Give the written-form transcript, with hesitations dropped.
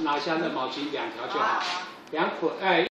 拿下那毛巾2条就好，2捆